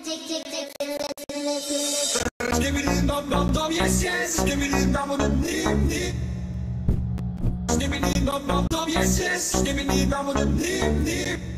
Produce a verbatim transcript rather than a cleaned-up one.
Skibidi dum dum dum, yes yes. Skibidi dum dum dum dum. Skibidi dum dum dum, yes yes. Skibidi dum dum dum dum.